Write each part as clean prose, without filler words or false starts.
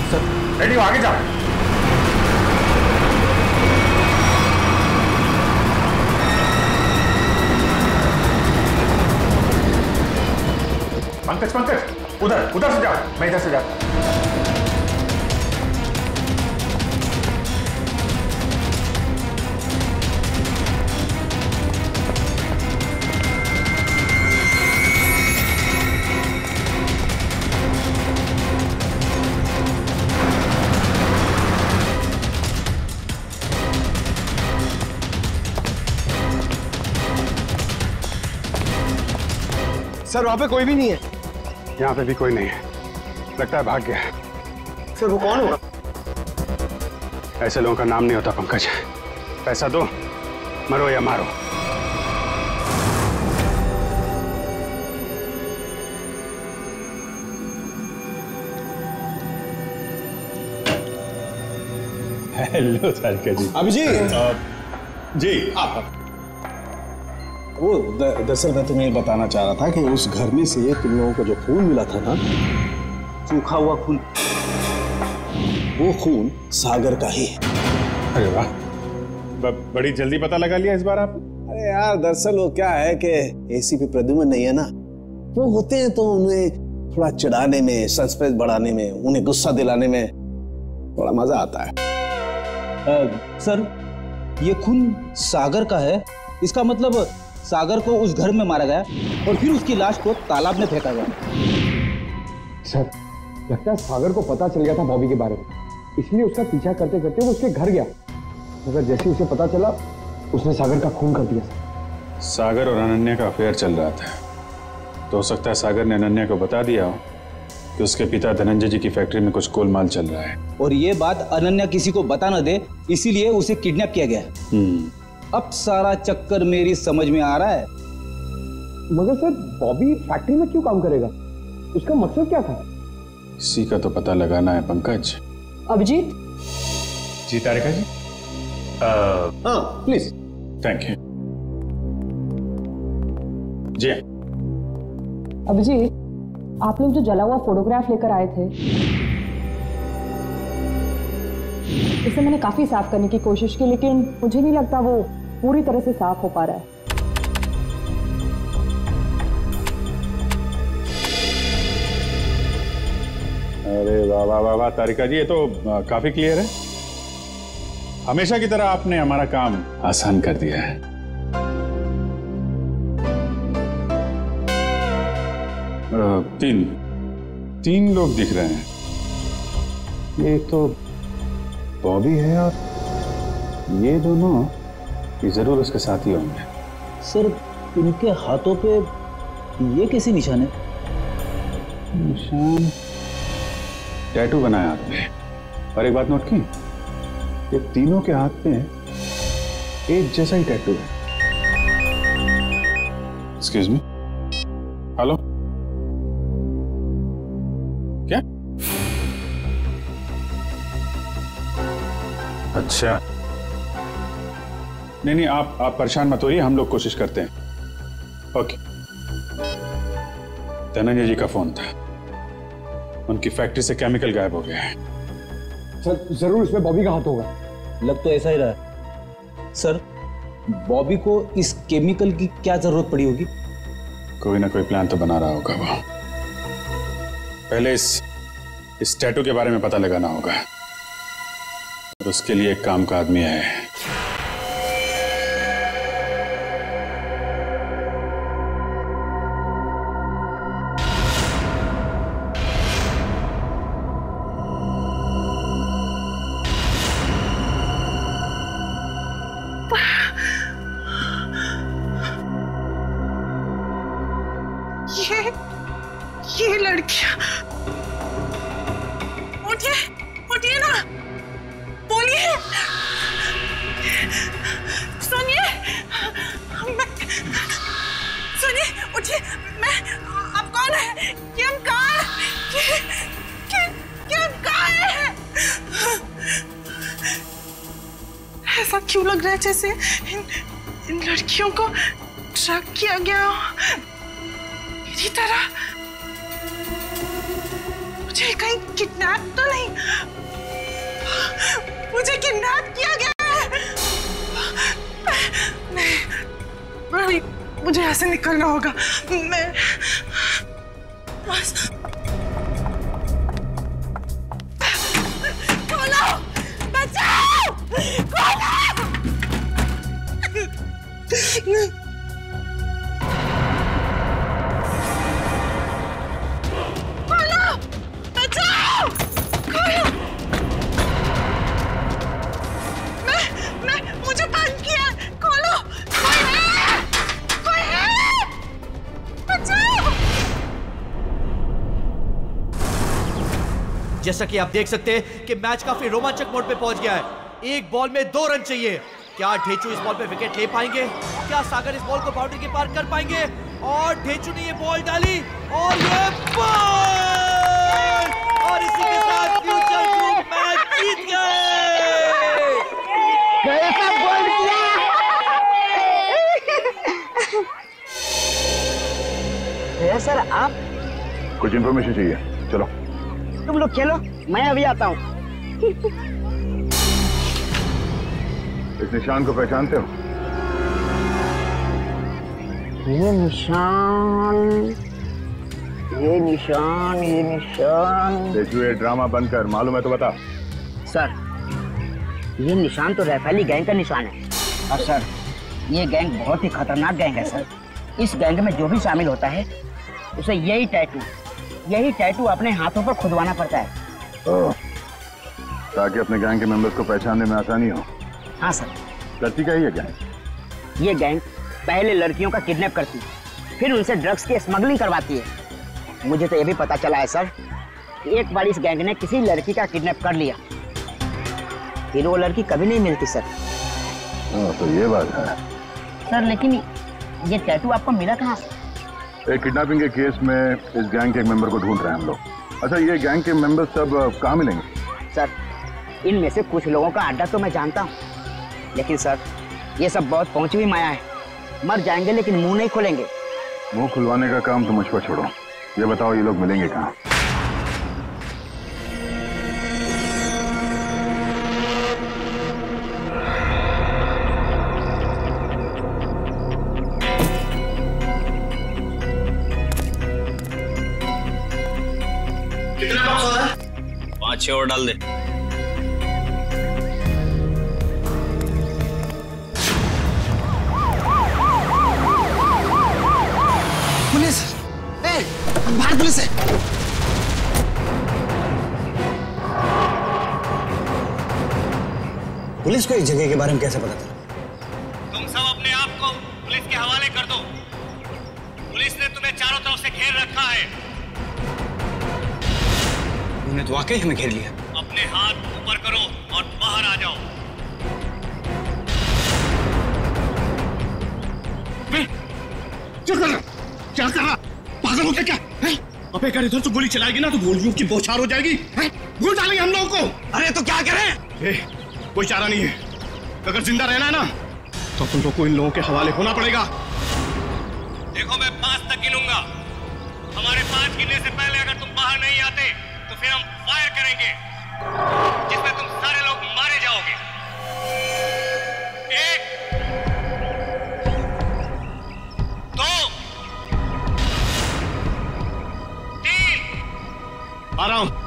Sir ready हो, आगे जाओ। पंकज पंकज उधर उधर से जाओ, मैं इधर से जाता हूं। सर वहां पे कोई भी नहीं है। यहाँ पे भी कोई नहीं है, लगता है भाग गया है। सर वो कौन होगा? ऐसे लोगों का नाम नहीं होता पंकज। पैसा दो, मरो या मारो। हेलो तारिका जी। अभिजीत जी आप वो दरअसल मैं तुम्हें बताना चाह रहा था कि उस घर में से तुम लोगों को जो खून मिला था ना, सूखा हुआ खून, वो खून सागर का ही है। अरे वाह, बड़ी जल्दी पता लगा लिया इस बार आप। अरे यार दरअसल वो क्या है कि एसीपी प्रद्युम्न नहीं है ना, वो होते हैं तो उन्हें थोड़ा चिढ़ाने में, सस्पेंस बढ़ाने में, उन्हें गुस्सा दिलाने में थोड़ा मजा आता है। सर ये खून सागर का है, इसका मतलब सागर को उस घर में मारा गया और फिर उसकी लाश को तालाब में फेंका गया। सर लगता है सागर को पता चल गया था बॉबी के बारे में, इसलिए उसका पीछा करते करते वो उसके घर गया, मगर जैसे उसे पता चला उसने सागर का खून कर दिया। सागर और अनन्या का अफेयर चल रहा था, तो हो सकता है सागर ने अनन्या को बता दिया हो कि उसके पिता धनंजय जी की फैक्ट्री में कुछ गोलमाल चल रहा है, और ये बात अनन्या किसी को बता न दे, इसीलिए उसे किडनैप किया गया। अब सारा चक्कर मेरी समझ में आ रहा है। मगर सर बॉबी फैक्ट्री में क्यों काम करेगा, उसका मकसद क्या था? इसी का तो पता लगाना है पंकज। अभिजीत जी तारिका जी। हाँ प्लीज। थैंक यू जी। अभिजीत, आप लोग जो जला हुआ फोटोग्राफ लेकर आए थे, इसे मैंने काफी साफ करने की कोशिश की, लेकिन मुझे नहीं लगता वो पूरी तरह से साफ हो पा रहा है। अरे वाह वाह वाह वाह तारिका जी, ये तो काफी क्लियर है। हमेशा की तरह आपने हमारा काम आसान कर दिया है। तीन लोग दिख रहे हैं। ये तो बॉबी है और ये दोनों, ये जरूर उसके साथ ही होंगे। सर इनके हाथों पे ये कैसे निशान है? निशान टैटू बनाया आपने, और एक बात नोट की, ये तीनों के हाथ पे एक जैसा ही टैटू है। एक्सक्यूज मी, हेलो, क्या? अच्छा, नहीं आप परेशान मत होइए, हम लोग कोशिश करते हैं। ओके। धनंजय जी का फोन था, उनकी फैक्ट्री से केमिकल गायब हो गया है। सर जरूर इसमें बॉबी का हाथ होगा। लग तो ऐसा ही रहा है। सर बॉबी को इस केमिकल की क्या जरूरत पड़ी होगी? कोई ना कोई प्लान तो बना रहा होगा वो। पहले इस टैटू के बारे में पता लगाना होगा, और उसके लिए एक काम का आदमी है। ये लड़कियां, उठिए उठिए ना, बोलिए, सुनिए, सुनिए, उठिए, मैं, आप कौन है? कि हम कहाँ हैं? ऐसा क्यों लग रहा है जैसे इन लड़कियों को ट्रैक किया गया हो मेरी तरह? मुझे कहीं किडनैप तो नहीं, मुझे किडनैप किया गया है। नहीं रवि, मुझे यहाँ से निकलना होगा। मैं बस खोलो, बचाओ, खोलो। मुझे बंद किया, खोलो। कोई है, बचाओ। जैसा कि आप देख सकते हैं कि मैच काफी रोमांचक मोड पे पहुंच गया है। एक बॉल में 2 रन चाहिए। क्या ढेचू इस बॉल पे विकेट ले पाएंगे? क्या सागर इस बॉल को बाउंड्री के पार कर पाएंगे? और ढेचू ने ये बॉल डाली और ये बॉल, और इसी के साथ फ्यूचर ग्रुप मैच जीत गए। कैसा बॉल किया? सर आप कुछ इंफॉर्मेशन चाहिए, चलो। तुम लोग खेलो, मैं अभी आता हूँ। इस निशान को पहचानते हो? ये निशान। देखो ये ड्रामा बंद कर, मालूम है तो बता। सर ये निशान तो रैफेली गैंग का निशान है। और सर ये गैंग बहुत ही खतरनाक गैंग है सर। इस गैंग में जो भी शामिल होता है उसे यही टैटू अपने हाथों पर खुदवाना पड़ता है। ताकि अपने गैंग के मेंबर्स को पहचानने में आसानी हो। हाँ सर। करती क्या है ये गैंग? ये गैंग पहले लड़कियों का किडनैप करती है, फिर उनसे ड्रग्स की स्मगलिंग करवाती है। मुझे तो ये भी पता चला है सर कि एक बार इस गैंग ने किसी लड़की का किडनैप कर लिया, फिर वो लड़की कभी नहीं मिलती सर। तो ये बात है सर। लेकिन ये टैटू आपको मिला कहाँ से? एक किडनैपिंग के केस में इस गैंग के एक मेंबर को ढूंढ रहे हैं हम लोग। अच्छा ये गैंग के मेंबर्स सब कहाँ मिलेंगे? सर इनमें से कुछ लोगों का अड्डा तो मैं जानता हूँ, लेकिन सर ये सब बहुत पहुंची हुई माया है। मर जाएंगे लेकिन मुंह नहीं खोलेंगे। मुंह खुलवाने का काम तो मुझ पर छोड़ो। ये बताओ ये लोग मिलेंगे कहाँ? कितना बॉक्स हो रहा है? 5-6 और डाल दे। पुलिस! बाहर पुलिस है। पुलिस को इस जगह के बारे में कैसे पता चला? तुम सब अपने आप को पुलिस के हवाले कर दो। पुलिस ने तुम्हें चारों तरफ से घेर रखा है। उन्होंने तो वाकई हमें घेर लिया। अपने हाथ ऊपर करो और बाहर आ जाओ। क्या कर रहा? क्या कर रहा? पागल हो गया क्या? अबे अगर इधर से गोली चलाएगी ना तो गोलियों की बौछार हो जाएगी। गोली डालेंगे हम लोगों को। अरे तो क्या करें? कोई चारा नहीं है। अगर जिंदा रहना है ना तो तुम लोग को इन लोगों के हवाले होना पड़ेगा। देखो मैं 5 तक गिनूंगा। हमारे 5 गिनने से पहले अगर तुम बाहर नहीं आते तो फिर हम फायर करेंगे, जिसमें तुम सारे लोग मारे जाओगे। 1 2 3। आ रहा हूं।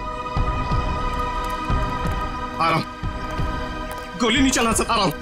गोली नहीं चला सकता। आ रहा हूं।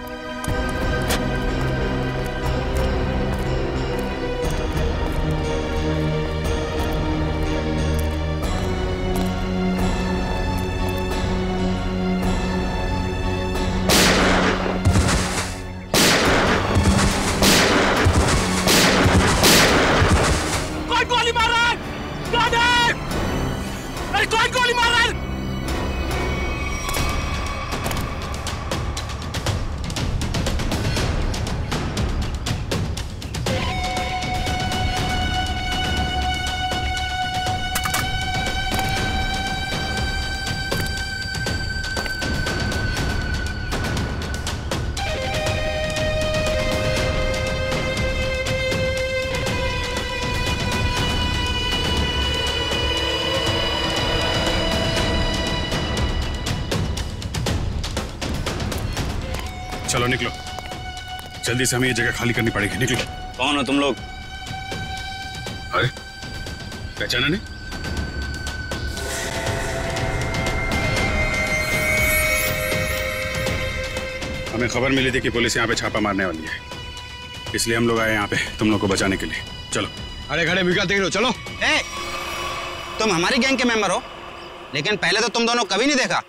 चलो निकलो, जल्दी से हमें ये जगह खाली करनी पड़ेगी। निकलो। कौन हो तुम लोग? अरे पहचाना नहीं? हमें खबर मिली थी कि पुलिस यहाँ पे छापा मारने वाली है, इसलिए हम लोग आए यहाँ पे तुम लोग को बचाने के लिए। चलो। अरे खड़े भी क्या देख रहे हो? चलो। तुम हमारी गैंग के मेंबर हो, लेकिन पहले तो तुम दोनों कभी नहीं देखा।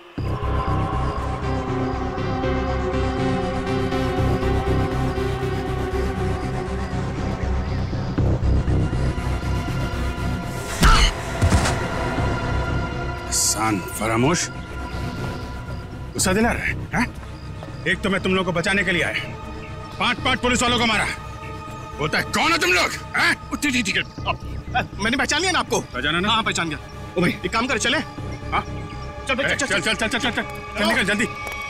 सान फरामोश, गुस्सा दिला रहे हैं? एक तो मैं तुम लोग को बचाने के लिए आया, 5 पुलिस वालों को मारा, बोलता है कौन हो तुम लोग? ठीक है, मैंने पहचान लिया ना आपको? पहचाना ना? हाँ पहचान गया। ओ भाई एक काम कर, चले। हाँ चल चल चल चल चल चल चल निकल जल्दी।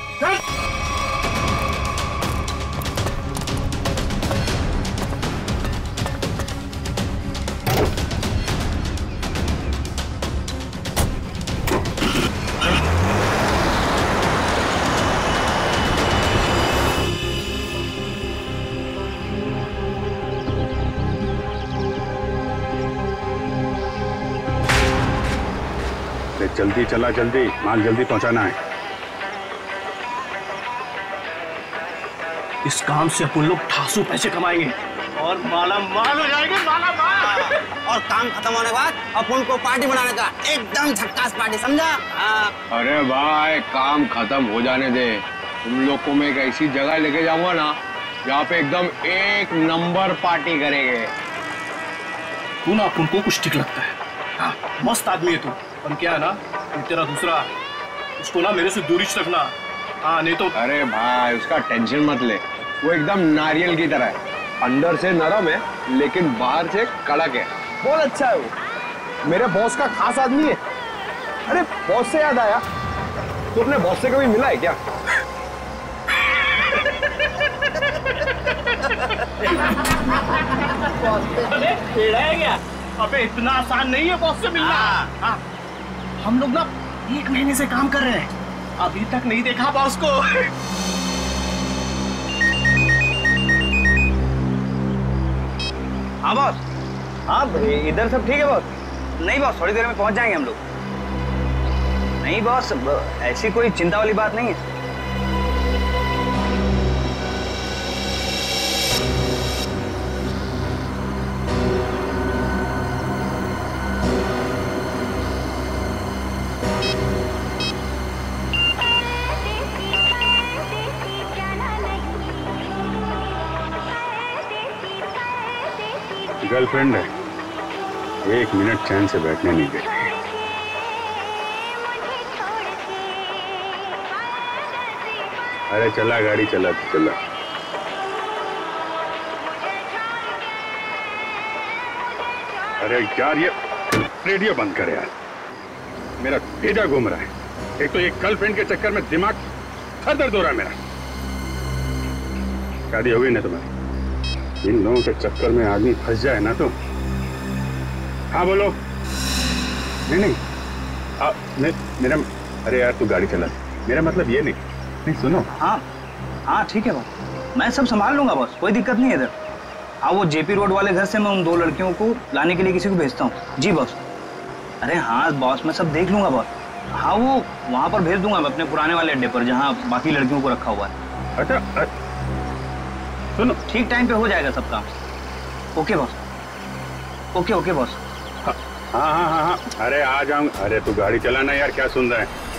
जल्दी चला, जल्दी माल जल्दी पहुंचाना है। इस काम से अपन लोग ठासू पैसे कमाएंगे और माला माल हो जाएंगे, माला माल। और काम खत्म होने के बाद अपन को पार्टी बनाने का, एकदम झक्कास पार्टी, समझा? अरे भाई काम खत्म हो जाने दे, तुम लोग को मैं एक ऐसी जगह लेके जाऊंगा ना जहाँ पे एकदम 1 नंबर पार्टी करेंगे। तू ना अपन को कुछ ठीक लगता है। हाँ, मस्त आदमी है तू, पर क्या है ना, तेरा दूसरा, उसको ना मेरे से दूरी रखना। हाँ नहीं तो। अरे भाई उसका टेंशन मत ले, वो एकदम नारियल की तरह है, अंदर से नरम है लेकिन बाहर से कड़क है। बहुत अच्छा है वो, मेरे बॉस का खास आदमी है। अरे बॉस से याद आया, तू अपने बॉस से कभी मिला है क्या? है क्या? अबे इतना आसान नहीं है बॉस से मिलना। हाँ। हम लोग ना 1 महीने से काम कर रहे हैं, अभी तक नहीं देखा बॉस को। हाँ बॉस। हाँ इधर सब ठीक है बॉस? नहीं बॉस, थोड़ी देर में पहुंच जाएंगे हम लोग। नहीं बॉस, ऐसी कोई चिंता वाली बात नहीं है। गर्लफ्रेंड है, 1 मिनट चैन से बैठने नहीं गई। अरे चला गाड़ी, चला चला। अरे यार ये रेडियो बंद कर यार, मेरा भेजा घूम रहा है। एक तो ये गर्लफ्रेंड के चक्कर में दिमाग सर दर्द हो रहा है मेरा। शादी हो गई ना तुम्हारी, इन लोगों के चक्कर में आदमी फंस जाए ना तो। हाँ बोलो। नहीं मेरा, अरे यार तू गाड़ी चला, मेरा मतलब ये नहीं सुनो। हाँ ठीक है बॉस, मैं सब संभाल लूंगा बॉस, कोई दिक्कत नहीं है इधर। हाँ वो जेपी रोड वाले घर से मैं उन 2 लड़कियों को लाने के लिए किसी को भेजता हूँ। जी बॉस। अरे हाँ बॉस, मैं सब देख लूंगा बॉस। हाँ वो वहाँ पर भेज दूंगा मैं, अपने पुराने वाले अड्डे पर जहाँ बाकी लड़कियों को रखा हुआ है। अच्छा सुनो, ठीक टाइम पे हो जाएगा सब काम। Okay boss. Okay boss. हाँ अरे आ जाऊँ। अरे तू गाड़ी चलाना यार, क्या सुन रहा है?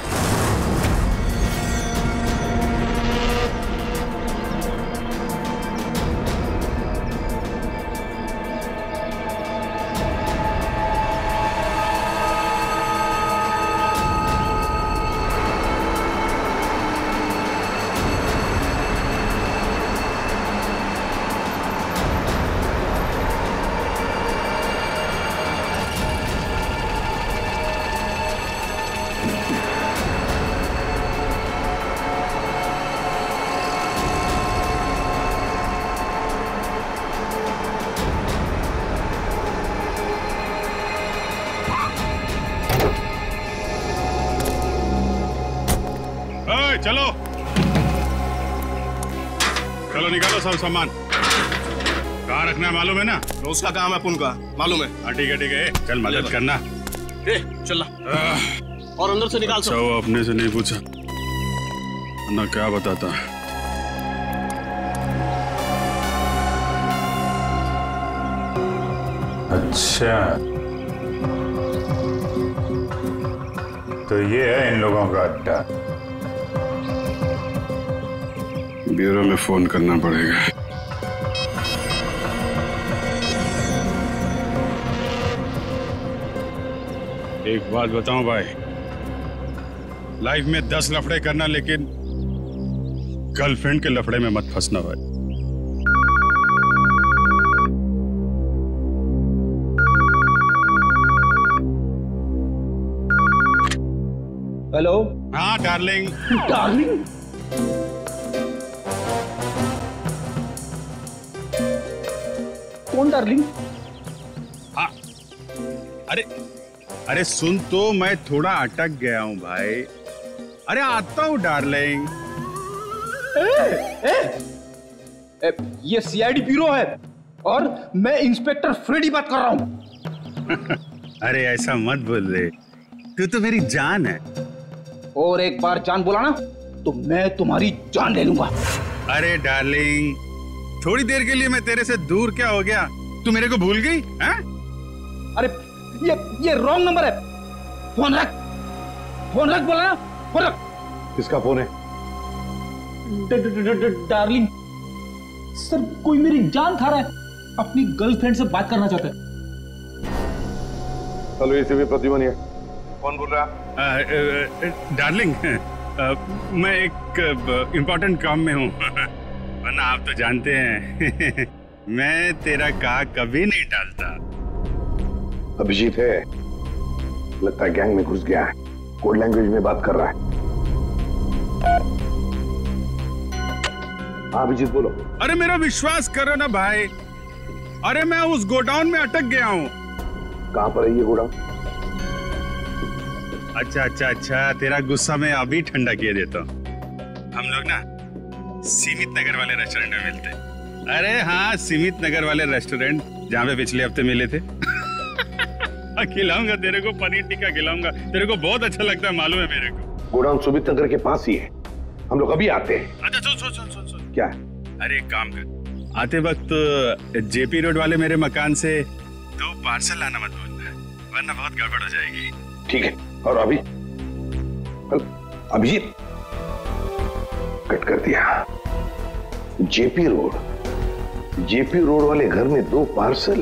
चलो चलो निकालो सब सामान। कहाँ रखना है मालूम है ना? रोज का काम है अपन का, मालूम है। हाँ ठीक है, चल मदद करना। चल और अंदर से निकाल। अच्छा वो अपने से नहीं पूछा ना, क्या बताता। अच्छा तो ये है इन लोगों का अड्डा। ब्यूरो में फोन करना पड़ेगा। एक बात बताऊं भाई, लाइफ में 10 लफड़े करना, लेकिन गर्लफ्रेंड के लफड़े में मत फंसना भाई। हेलो। हाँ डार्लिंग। डार्लिंग? कौन डार्लिंग? हाँ अरे सुन तो, मैं थोड़ा अटक गया हूँ भाई। अरे आता हूँ डार्लिंग। ये सीआईडी ब्यूरो है और मैं इंस्पेक्टर फ्रेडी बात कर रहा हूँ। अरे ऐसा मत बोल रे, तू तो मेरी जान है। और एक बार जान बोला ना तो मैं तुम्हारी जान ले लूंगा। अरे डार्लिंग, थोड़ी देर के लिए मैं तेरे से दूर क्या हो गया? तू मेरे को भूल गई? हाँ? अरे ये रॉन्ग नंबर है। फोन रख बोला ना, फोन रख। किसका फोन है? डार्लिंग सर, कोई मेरी जान खा रहा है, अपनी गर्लफ्रेंड से बात करना चाहता है। हेलो एसीपी प्रद्युमन है। कौन बोल रहा है? डार्लिंग, मैं एक इम्पोर्टेंट काम में हूँ, वरना आप तो जानते हैं मैं तेरा कहा कभी नहीं टालता। अभिजीत है, लगता है गैंग में घुस गया है, कोड लैंग्वेज में बात कर रहा है। हाँ अभिजीत बोलो। अरे मेरा विश्वास करो ना भाई, अरे मैं उस गोडाउन में अटक गया हूँ। कहाँ पर है ये गोडाउन? अच्छा, तेरा गुस्सा मैं अभी ठंडा किए देता हूँ। हम लोग ना सीमित नगर वाले रेस्टोरेंट में मिलते हैं। अरे हाँ, सीमित नगर वाले रेस्टोरेंट जहाँ पे पिछले हफ्ते मिले थे। खिलाऊंगा तेरे को, पनीर टिक्का खिलाऊंगा, तेरे को बहुत अच्छा लगता है, मालूम है मेरे को। गोडाउन सुमित नगर के पास ही है, हम लोग अभी आते हैं। अच्छा सुन। क्या? अरे एक काम कर, आते वक्त जेपी रोड वाले मेरे मकान से 2 पार्सल लाना मत भूलना, वरना बहुत गड़बड़ हो जाएगी। ठीक है। और अभिजीत कट कर दिया। जेपी रोड वाले घर में 2 पार्सल।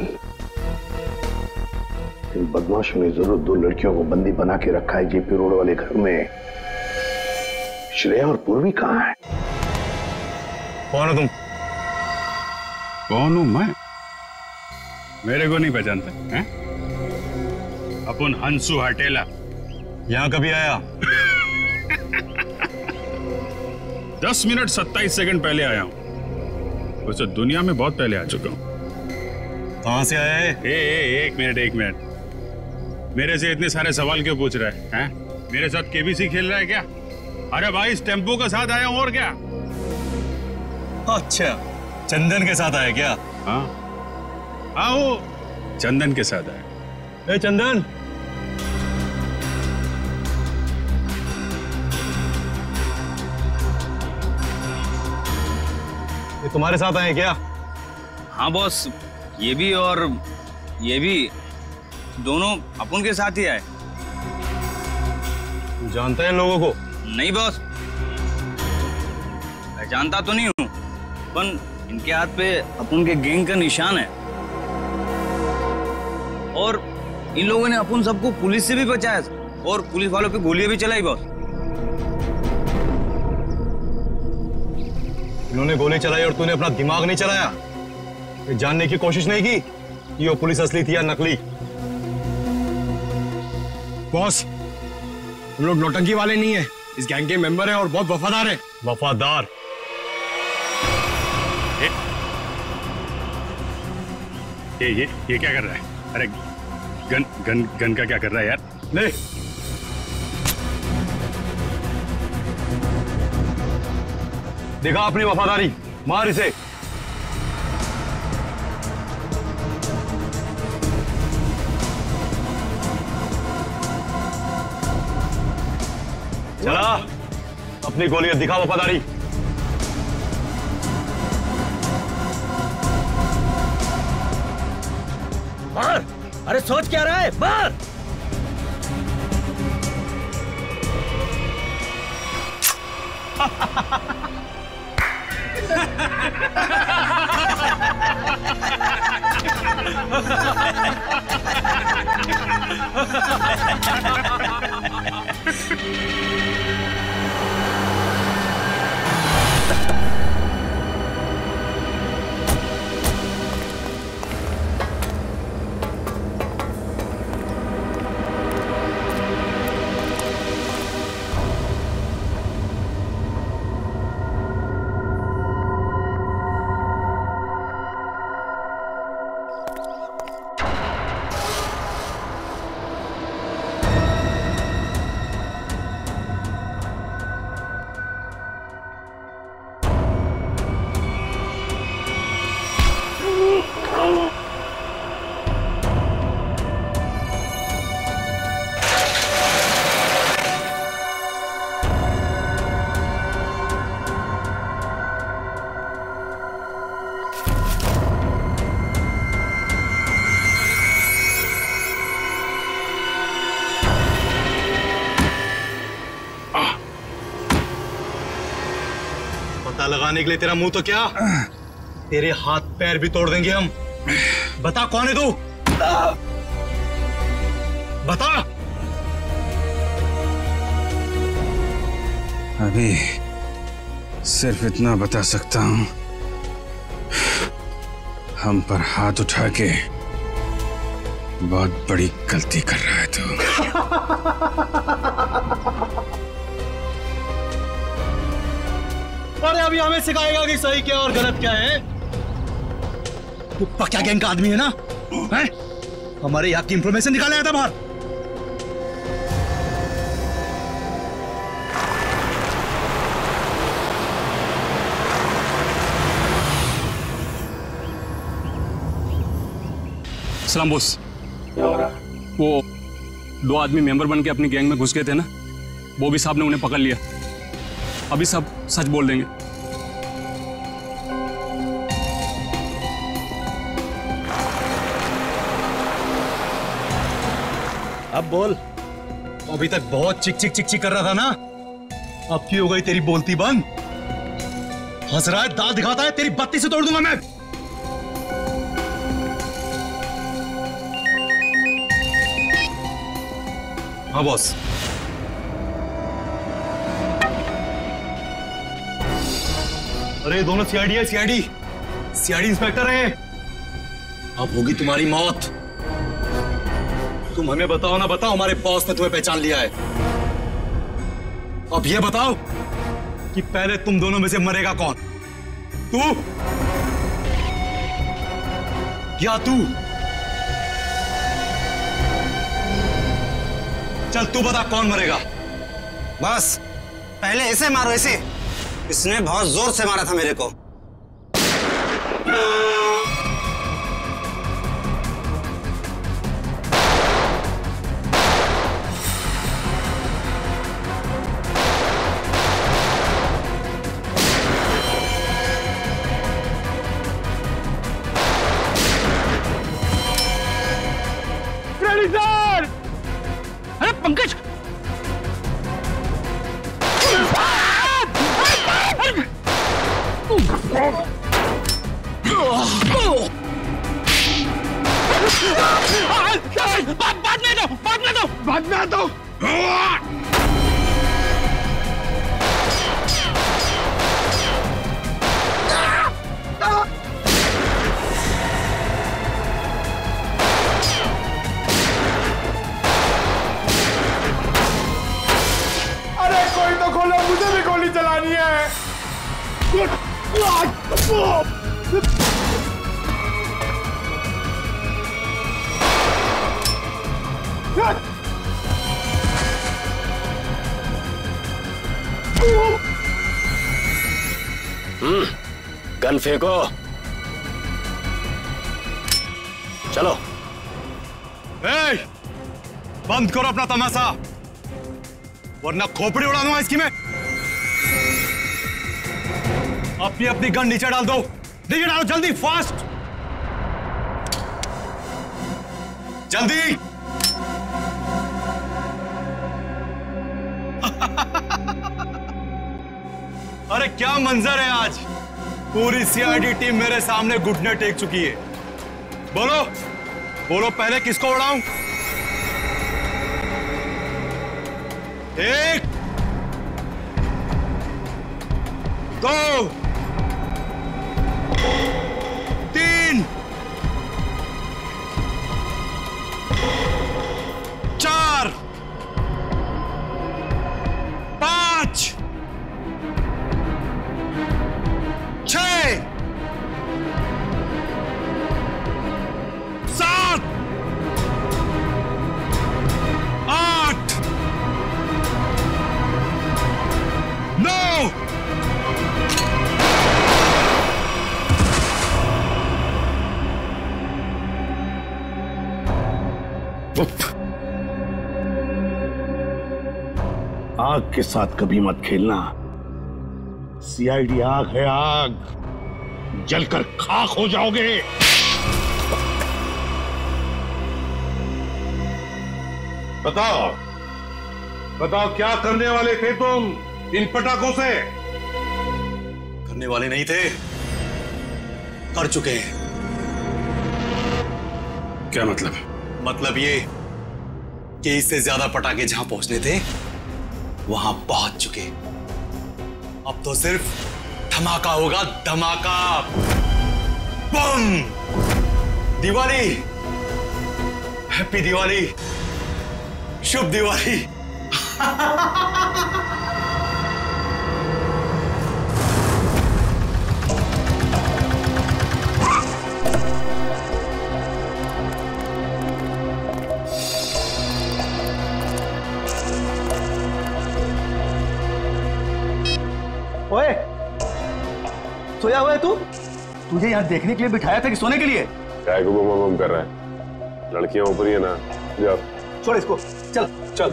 इन बदमाशों ने जरूर 2 लड़कियों को बंदी बना के रखा है जेपी रोड वाले घर में। श्रेया और पूर्वी कहाँ है? कौन हो तुम? कौन हूं मैं? मेरे को नहीं पहचानता हैं? अपन हंसू हटेला। यहां कभी आया? 10 मिनट 27 सेकंड पहले आया हूं। वैसे दुनिया में बहुत पहले आ चुका हूं। कहां से आया है? एक मिनट। मेरे से इतने सारे सवाल क्यों पूछ रहा है? हैं? मेरे साथ केबीसी खेल रहा है क्या? अरे भाई, इस टेम्पो के साथ आया हूं, और क्या? अच्छा, चंदन के साथ आया क्या? हाँ, वो चंदन के साथ आया। ए चंदन, ये तुम्हारे साथ आए क्या? हाँ बॉस, ये भी और ये भी, दोनों अपन के साथ ही आए। जानते हैं लोगों को? नहीं बॉस, पहचानता तो नहीं हूँ, पर इनके हाथ पे अपन के गैंग का निशान है। और इन लोगों ने अपन सबको पुलिस से भी बचाया और पुलिस वालों पे गोलियां भी चलाई बॉस। इन्होंने गोली चलाई और तूने अपना दिमाग नहीं चलाया? ये जानने की कोशिश नहीं की कि वो पुलिस असली थी या नकली? बॉस, हम लोग नौटंकी वाले नहीं है, इस गैंग के मेंबर हैं और बहुत वफादार हैं। वफादार? ये क्या कर रहा है? अरे गन का क्या कर रहा है यार? ले, देखा अपनी वफादारी। मार इसे। चला, अपनी गोलियां दिखा वफादारी। मार। अरे सोच क्या रहा है, मार। लगाने के लिए तेरा मुंह तो क्या, तेरे हाथ पैर भी तोड़ देंगे हम। बता कौन है तू, बता। अभी सिर्फ इतना बता सकता हूं, हम पर हाथ उठा के बहुत बड़ी गलती कर रहा है तू। अरे अभी हमें सिखाएगा कि सही क्या और गलत क्या है। तू पक्का गैंग का आदमी है ना? हैं? हमारे यहाँ की इंफॉर्मेशन निकाल आया था बाहर। सलाम बॉस। वो 2 आदमी मेंबर बन के अपनी गैंग में घुस गए थे ना, बॉबी साहब ने उन्हें पकड़ लिया। अभी सब सच बोल देंगे। अब बोल। अभी तक बहुत चिक चिक चिक चिक कर रहा था ना, अब की हो गई तेरी बोलती बंद? हंस रहा है, दांत दिखाता है, तेरी बत्ती से तोड़ दूंगा मैं। हाँ बॉस। अरे दोनों सीआईडी है, सीआईडी इंस्पेक्टर है। अब होगी तुम्हारी मौत। तुम हमें बताओ ना, बताओ हमारे बॉस ने तुम्हें पहचान लिया है। अब ये बताओ कि पहले तुम दोनों में से मरेगा कौन, तू या तू? चल तू बता कौन मरेगा। बस पहले ऐसे मारो, ऐसे। इसने बहुत जोर से मारा था मेरे को। सर! अरे पंकज! बाद में दो। अरे कोई तो खोलो, मुझे भी गोली चलानी है। गन फेंको। चलो। बंद करो अपना तमाशा, वरना खोपड़ी उड़ा दूंगा इसकी मैं। अपनी अपनी गन नीचे डाल दो, नीचे डालो जल्दी, फास्ट, जल्दी। अरे क्या मंजर है आज, पूरी सीआईडी टीम मेरे सामने घुटने टेक चुकी है। बोलो बोलो, पहले किसको उड़ाऊं? 1 2 3 4 5 6 7 8 9 आग के साथ कभी मत खेलना। सीआईडी आग है, आग, जलकर खाक हो जाओगे। बताओ बताओ, क्या करने वाले थे तुम इन पटाखों से? करने वाले नहीं थे, कर चुके हैं। क्या मतलब? मतलब ये कि इससे ज्यादा पटाखे जहां पहुंचने थे वहां पहुंच चुके। अब तो सिर्फ धमाका होगा, धमाका, बम। दिवाली, हैप्पी दिवाली, शुभ दिवाली। ओए, सोया हुआ है तू? तुझे यहाँ देखने के लिए बिठाया था कि सोने के लिए? क्या को बम कर रहा है? लड़कियां ऊपर ही है ना, जा। छोड़ इसको, चल चल।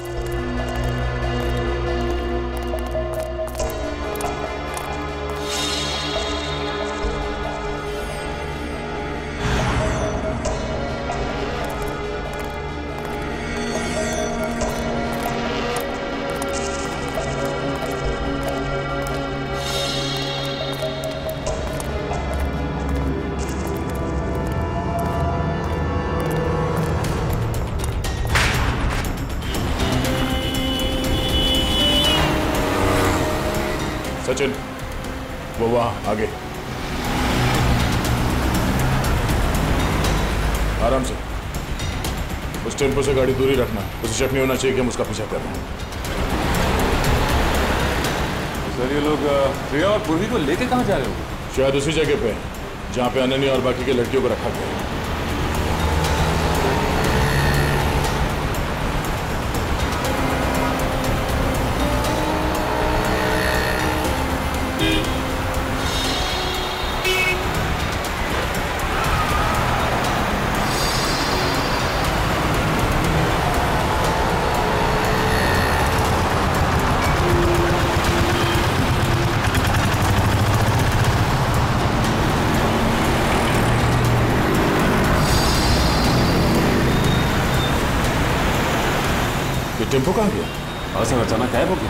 सचिन, वो वहां आगे। आराम से, उस टेम्पो से गाड़ी दूरी रखना, उसे शक नहीं होना चाहिए कि हम उसका पीछा कर रहे हैं। सर ये लोग प्रिया और पूर्वी को लेके कहाँ जा रहे हो? शायद उसी जगह पे जहां पे अनन्या और बाकी के लड़कियों को रखा गया है। टेम्पो कहाँ गया? हाँ सर, अचानक गायब हो गया।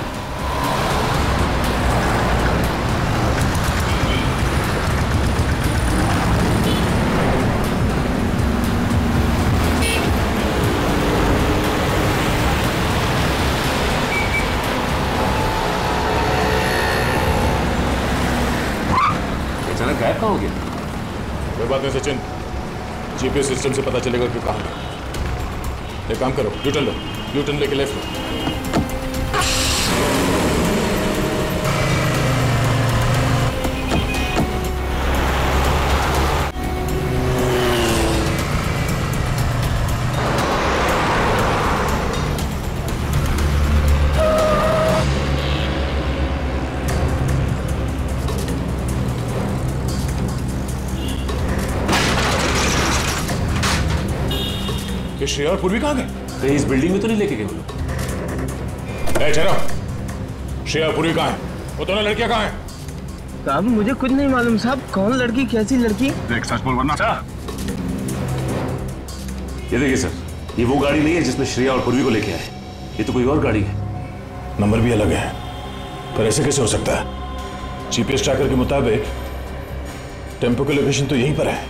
अचानक गायब कहाँ हो गया? कोई बात नहीं सचिन, जीपीएस सिस्टम से पता चलेगा कि कहाँ है। एक काम करो, यूटर्न लो, यूटर्न लेके लेफ्ट लो। ये श्रेया और पूर्वी कहाँ गए? कहीं इस बिल्डिंग में तो नहीं लेके गए वो लोग? ठहरो, श्रेया और पूर्वी कहाँ है? वो दोनों लड़कियां कहाँ हैं? साहब मुझे कुछ नहीं मालूम साहब, कौन लड़की कैसी लड़की? देख सच बोल वरना। ये देखिए सर, ये वो गाड़ी नहीं है जिसमें श्रेया और पूर्वी को लेके आए, ये तो कोई और गाड़ी है। नंबर भी अलग है, पर ऐसे कैसे हो सकता है? जीपीएस ट्रैकर के मुताबिक टेम्पो की लोकेशन तो यहीं पर है।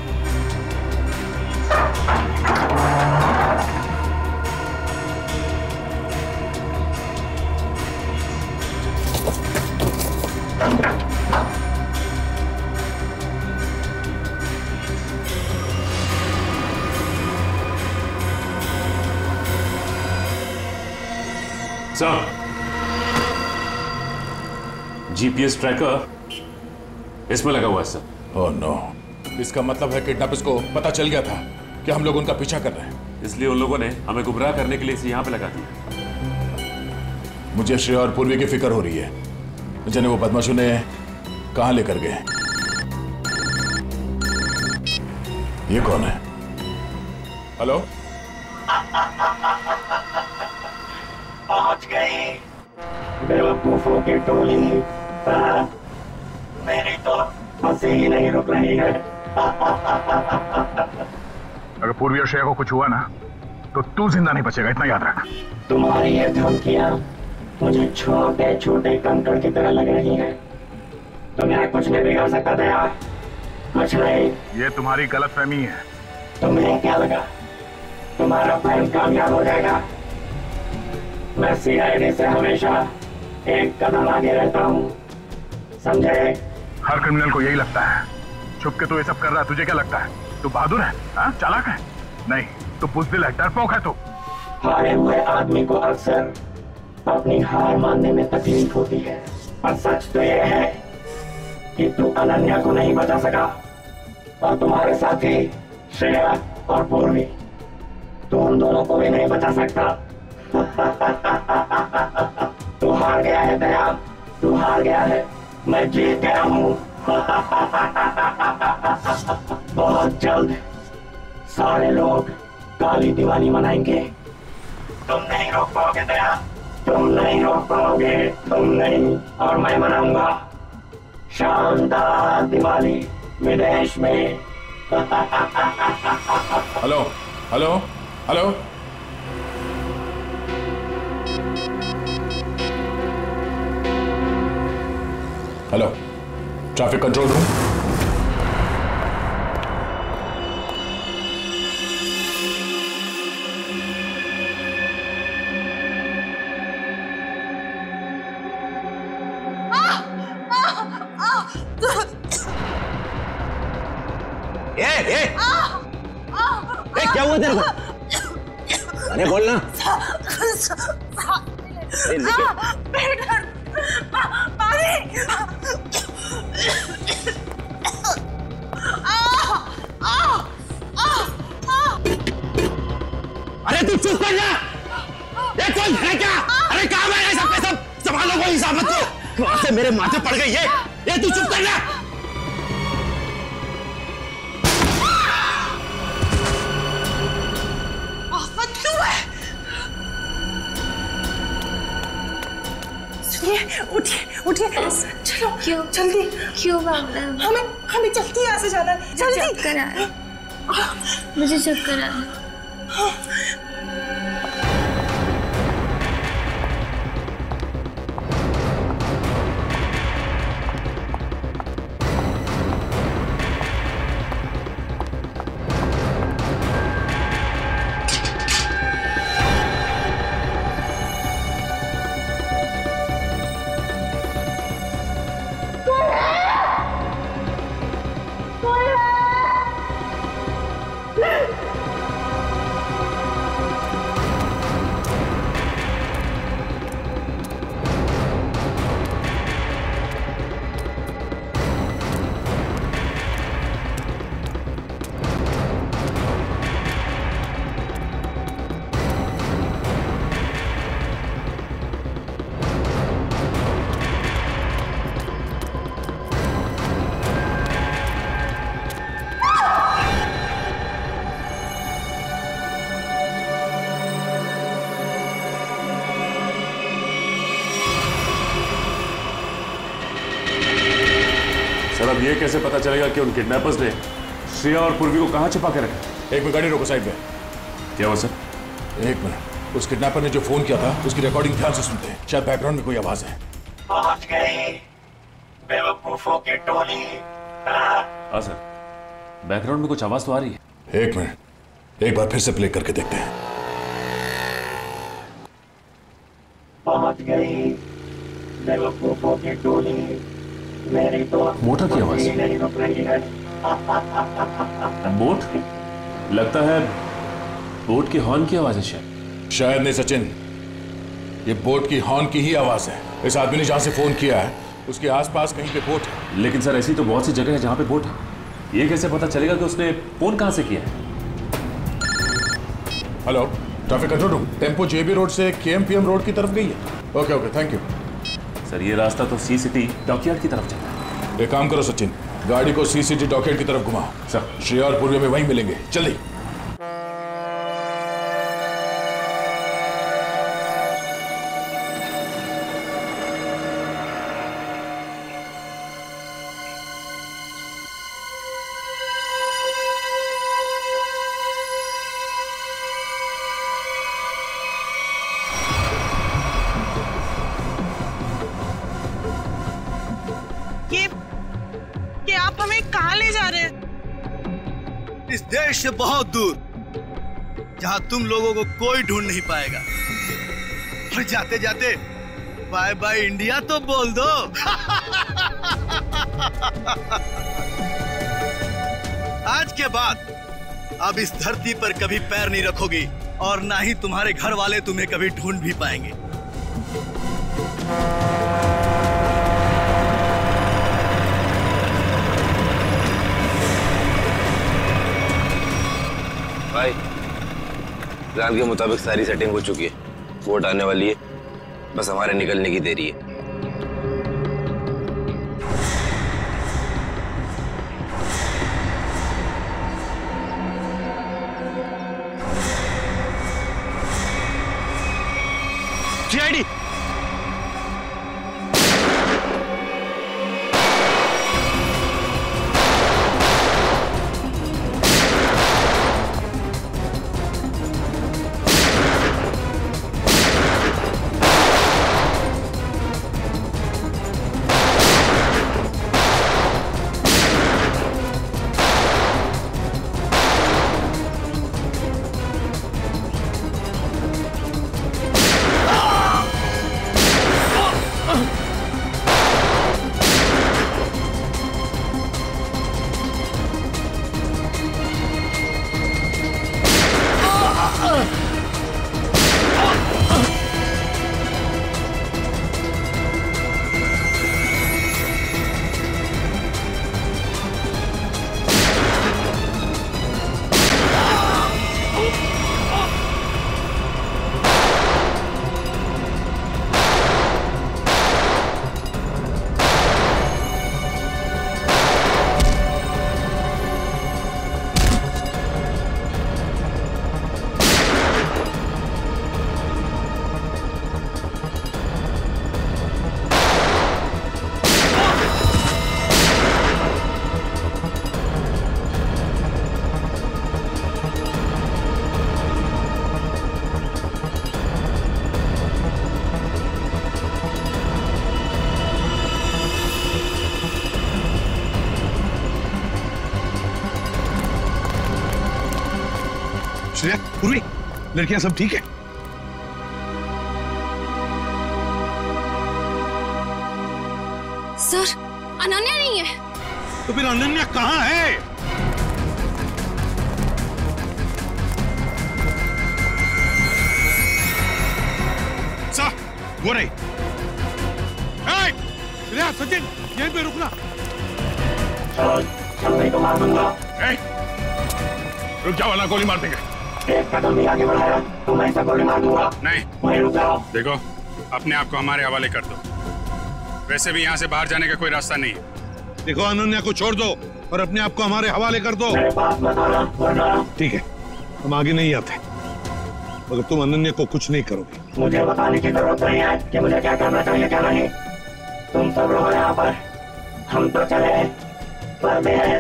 सर, जीपीएस ट्रैकर इसमें लगा हुआ है सर। ओह नो, इसका मतलब है किडनैपर्स को पता चल गया था कि हम लोग उनका पीछा कर रहे हैं, इसलिए उन लोगों ने हमें गुमराह करने के लिए इसे यहाँ पे लगा दिया। मुझे श्रेया और पूर्वी की फिक्र हो रही है, जाने वो बदमाशों ने कहाँ लेकर गए। ये कौन है? हेलो, पहुंच गई बेवकूफों की टोली। मेरी तो हंसी ही नहीं रुक रही है। अगर पूर्वी और श्रेया को कुछ हुआ ना तो तू जिंदा नहीं बचेगा, इतना याद रख। तुम्हारी ये धमकियां मुझे छोटे छोटे कंकड़ की तरह लग रही हैं। तुम्हें कुछ नहीं बिगाड़ सकता था यार, कुछ नहीं। ये तुम्हारी गलतफहमी है। तुम्हें क्या लगा तुम्हारा प्लान कामयाब हो जाएगा? मैं सीआईडी से हमेशा एक कदम आगे रहता हूँ, समझे? हर क्रिमिनल को यही लगता है। छुप के तू ये सब कर रहा है, तुझे क्या लगता है? तू बहादुर है, हाँ? चालाक है? नहीं, तू बुज़दिल है, डरपोक है तू। हारे हुए आदमी को अक्सर अपनी हार मानने में तकलीफ होती है, और सच तो यह है कि तू अनन्या को नहीं बचा सका, और तुम्हारे साथी श्रेया और पूर्वी, तू उन दोनों को भी नहीं बचा सकता। तू हार गया है दया, तू हार गया है, मैं जीत गया हूँ। बहुत जल्द सारे लोग काली दिवाली मनाएंगे। तुम नहीं रोक पाओगे दया, तुम नहीं रोक पाओगे, तुम नहीं, और मैं मनाऊंगा शानदार दिवाली विदेश में। Hello hello hello, hello, traffic control room. क्या हुआ तेरे को? अरे बोलना। अरे तू चुप कर जा। ये कौन है क्या? अरे कहाँ है सब के सब? संभालो को, हिसाबत को। कहाँ से मेरे माथे पड़ गई ये तू चुप कर जा। उठिए उठिए, चलो। क्यों? जल्दी क्यों भागना? हमें जल्दी यहाँ से जाना है, जल्दी। चक्कर आ रहा है, मुझे चक्कर आ रहा है। सर अब ये कैसे पता चलेगा कि उन किडनैपर्स ने श्रेया और पूर्वी को कहाँ छिपा के रखा? एक मिनट गाड़ी रोको साइड में। क्या हुआ सर? एक मिनट, उस किडनैपर ने जो फोन किया था उसकी रिकॉर्डिंग ध्यान से सुनते हैं, शायद बैकग्राउंड में कोई आवाज है। पहुंच गई बेवकूफों की टोली। हाँ सर, बैकग्राउंड में कुछ आवाज तो आ रही है। एक मिनट, एक बार फिर से प्ले करके देखते हैं। पहुंच गई बेवकूफों की टोली, मेरी तो मोटर की आवाज। मेरी तो है। बोट? लगता है बोट के हॉर्न की आवाज है। शायद नहीं सचिन, ये बोट की हॉर्न की ही आवाज है। इस आदमी ने जहां से फोन किया है उसके आसपास कहीं पे बोट है। लेकिन सर ऐसी तो बहुत सी जगह है जहां पे बोट है। ये कैसे पता चलेगा कि उसने फोन कहां से किया है? Hello, traffic control room, tempo JB road से केएमपीएम रोड की तरफ गई है। Okay okay, thank you sir. ये रास्ता तो सी सिटी डॉकयार्ड की तरफ जाता है। एक काम करो सचिन, गाड़ी को सी सिटी डॉकयार्ड की तरफ घुमाओ। सर, श्रेया और पूर्वी में वहीं मिलेंगे, जल्दी। कि आप हमें कहाँ ले जा रहे हैं? इस देश से बहुत दूर, जहाँ तुम लोगों को कोई ढूंढ नहीं पाएगा। और जाते जाते बाय बाय इंडिया तो बोल दो। आज के बाद अब इस धरती पर कभी पैर नहीं रखोगी और ना ही तुम्हारे घर वाले तुम्हें कभी ढूंढ भी पाएंगे। भाई, प्लान के मुताबिक सारी सेटिंग हो चुकी है। वोट आने वाली है, बस हमारे निकलने की देरी है। सीआईडी श्रेया, पूर्वी, लड़कियां सब ठीक है? सर, अनन्या नहीं है। तो फिर अनन्या कहाँ है? सर, वो रही। श्रेया, सचिन, यहीं पे रुकना। चलने को मार दूंगा। रुक जाओ वरना गोली मार देंगे। एक कदम भी आगे बढ़ाया तो मैं इसे गोली मार दूंगा। नहीं, वहीं रुक जाओ। देखो, अपने आप को हमारे हवाले कर दो। वैसे भी यहाँ से बाहर जाने का कोई रास्ता नहीं है। देखो, अनन्या को छोड़ दो और अपने आप को हमारे हवाले कर दो। ठीक है, हम आगे नहीं आते, मगर तुम अनन्या को कुछ नहीं करोगे। मुझे बताने की जरूरत नहीं है कि मुझे क्या करना चाहिए क्या नहीं। तुम सब लोग यहाँ पर, हम तो चले। परदेश।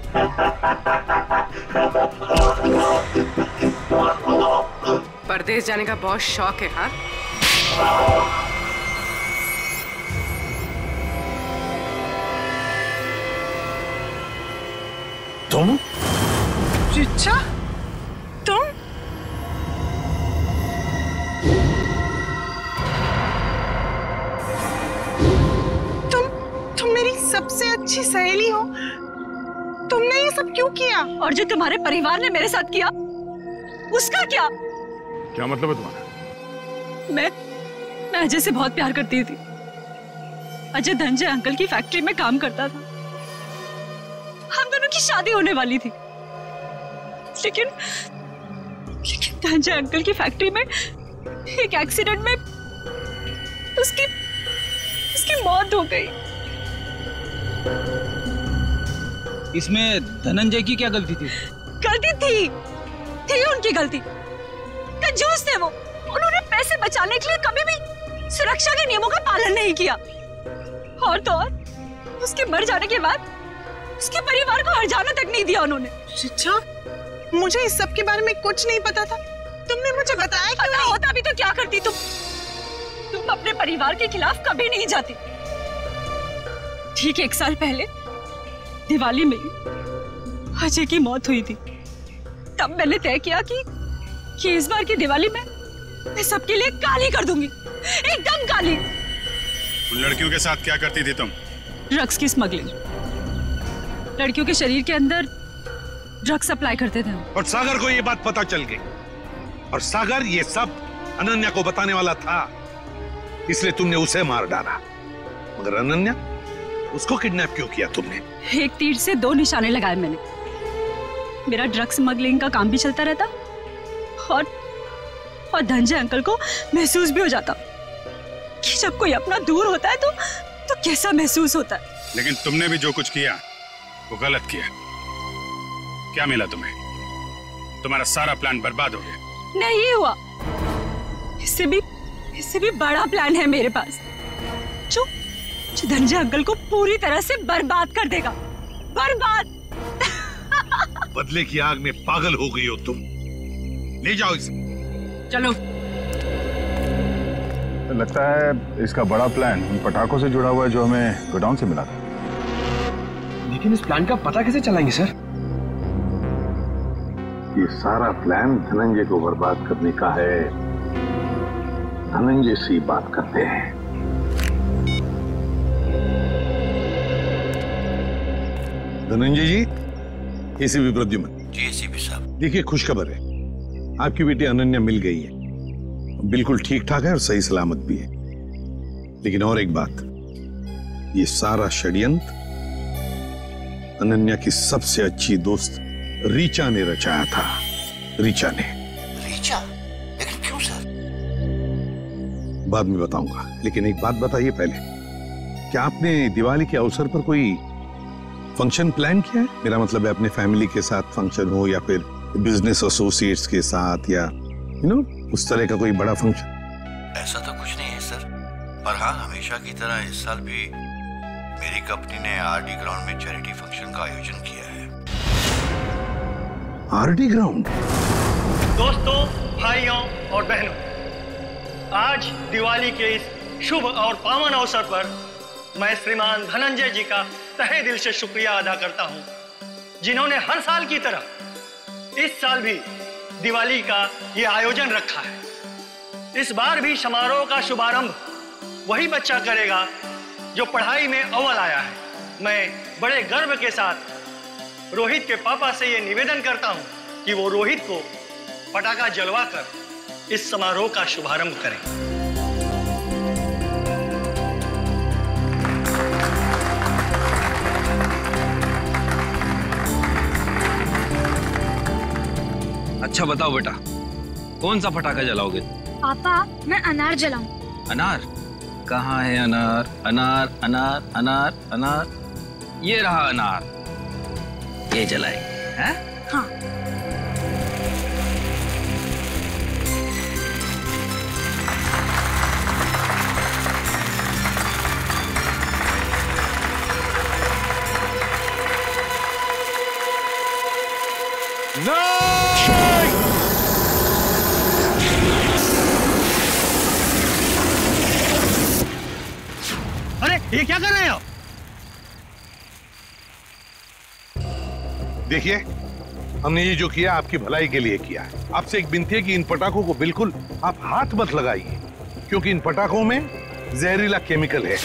परदेश जाने का बहुत शौक है, हाँ? तुम? रिचा, तुम? तुम मेरी सबसे अच्छी सहेली हो। तुमने ये सब क्यों किया? और जो तुम्हारे परिवार ने मेरे साथ किया, उसका क्या? क्या मतलब है तुम्हारा? मैं अजय से बहुत प्यार करती थी। अजय धनंजय अंकल की फैक्ट्री में काम करता था। हम दोनों की शादी होने वाली थी, लेकिन धनंजय अंकल की फैक्ट्री में एक एक्सीडेंट में उसकी मौत हो गई। इसमें धनंजय की क्या गलती थी? गलती थी उनकी गलती। कंजूस थे वो। उन्होंने पैसे बचाने के लिए कभी भी सुरक्षा के नियमों का पालन नहीं किया। और तो और उसके मर जाने के बाद उसके परिवार को हर्जाना तक नहीं दिया उन्होंने। शिक्षा, मुझे इस सब के बारे में कुछ नहीं पता था। तुमने मुझे बताया क्यों नहीं? होता भी तो क्या करती तुम अपने परिवार के खिलाफ कभी नहीं जाती। ठीक 1 साल पहले दिवाली में अजय की मौत हुई थी। तब मैंने तय किया कि इस बार की दिवाली में मैं सबके लिए काली कर दूंगी, एकदम काली। उन लड़कियों के साथ क्या करती थी तुम? ड्रग्स की स्मगलिंग। लड़कियों के शरीर के अंदर ड्रग्स सप्लाई करते थे। और सागर को ये बात पता चल गई, और सागर ये सब अनन्या को बताने वाला था, इसलिए तुमने उसे मार डाला। मगर अनन्या, उसको किडनैप क्यों किया तुमने? एक तीर से 2 निशाने लगाए मैंने। मेरा ड्रग्स स्मगलिंग का काम भी चलता रहता और धनंजय अंकल को महसूस भी हो जाता कि जब कोई अपना दूर होता है तो कैसा महसूस होता है। लेकिन तुमने भी जो कुछ किया वो गलत किया। क्या मिला तुम्हें? तुम्हारा सारा प्लान बर्बाद हो गया। नहीं हुआ, इससे भी बड़ा प्लान है मेरे पास, जो धनंजय अंकल को पूरी तरह से बर्बाद कर देगा। बर्बाद। बदले की आग में पागल हो गई हो तुम। ले जाओ इसे। चलो। लगता है इसका बड़ा प्लान उन पटाखों से जुड़ा हुआ है जो हमें गोडाउन से मिला था। लेकिन इस प्लान का पता कैसे चलाएंगे सर? ये सारा प्लान धनंजय को बर्बाद करने का है। धनंजय से बात करते हैं। धनंजय जी, एसीपी प्रद्युमन। जी एसीपी साहब। देखिए, खुशखबर है, आपकी बेटी अनन्या मिल गई है। बिल्कुल ठीक ठाक है और सही सलामत भी है। लेकिन और एक बात, ये सारा षड्यंत्र अनन्या की सबसे अच्छी दोस्त रीचा ने रचाया था। रीचा? लेकिन क्यों सर? बाद में बताऊंगा, लेकिन एक बात बताइए पहले, क्या आपने दिवाली के अवसर पर कोई फंक्शन प्लान किया है? मेरा मतलब है अपने फैमिली के साथ फंक्शन हो या फिर बिजनेस एसोसिएट्स के साथ, या उस तरह का कोई बड़ा फंक्शन। ऐसा तो कुछ नहीं है सर, पर हाँ, हमेशा की तरह इस साल भी मेरी कंपनी ने आरडी ग्राउंड में चैरिटी फंक्शन का आयोजन किया है। RD ground? दोस्तों, भाइयों और बहनों, आज दिवाली के इस शुभ और पावन अवसर पर मैं श्रीमान धनंजय जी का तहे दिल से शुक्रिया अदा करता हूं, जिन्होंने हर साल की तरह इस साल भी दिवाली का ये आयोजन रखा है। इस बार भी समारोह का शुभारंभ वही बच्चा करेगा जो पढ़ाई में अव्वल आया है। मैं बड़े गर्व के साथ रोहित के पापा से ये निवेदन करता हूं कि वो रोहित को पटाखा जलवाकर इस समारोह का शुभारंभ करें। अच्छा बताओ बेटा, कौन सा पटाखा जलाओगे? पापा, मैं अनार जलाऊं। अनार? कहाँ है अनार? अनार अनार अनार अनार, ये रहा अनार, ये जलाएंगे। हैं? हाँ। अरे ये क्या कर रहे हैं आप? देखिए, हमने ये जो किया आपकी भलाई के लिए किया है। आपसे एक विनती है कि इन पटाखों को बिल्कुल आप हाथ मत लगाइए, क्योंकि इन पटाखों में जहरीला केमिकल है।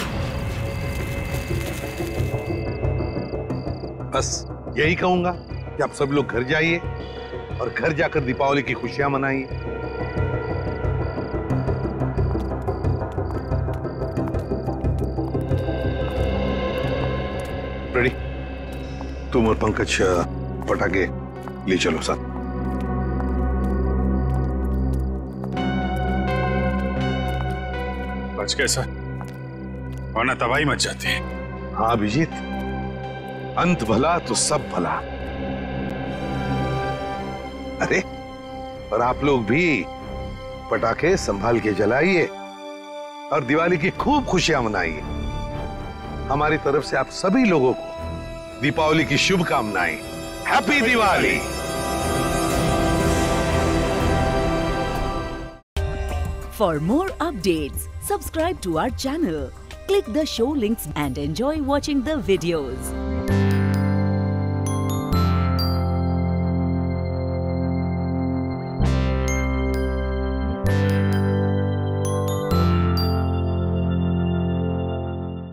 बस यही कहूंगा कि आप सब लोग घर जाइए और घर जाकर दीपावली की खुशियां मनाइए। रेडी? तुम और पंकज पटाखे ले चलो साथ। बच कैसा, वरना तबाही मच जाती है। हाँ अभिजीत, अंत भला तो सब भला। अरे और आप लोग भी पटाखे संभाल के जलाइए और दिवाली की खूब खुशियां मनाइए। हमारी तरफ से आप सभी लोगों को दीपावली की शुभकामनाएं। Happy Diwali. For more updates, subscribe to our channel, click the show links and enjoy watching the videos.